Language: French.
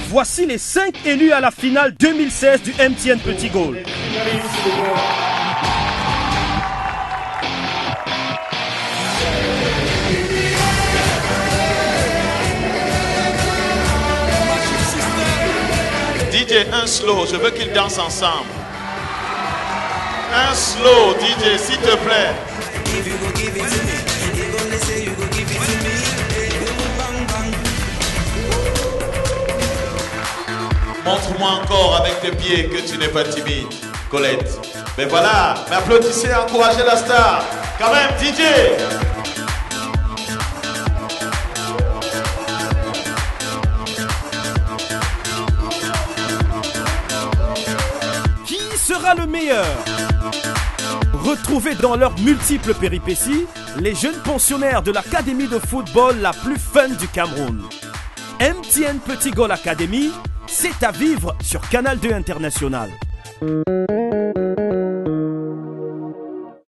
Voici les 5 élus à la finale 2016 du MTN Petit Goal. DJ, un slow, je veux qu'ils dansent ensemble. Un slow, DJ, s'il te plaît. Montre-moi encore avec tes pieds que tu n'es pas timide, Colette. Mais voilà, mais applaudissez, encouragez la star. Quand même, DJ. Qui sera le meilleur? Retrouvez dans leurs multiples péripéties les jeunes pensionnaires de l'académie de football la plus fun du Cameroun. MTN Petit Goal Academy, c'est à vivre sur Canal 2 International.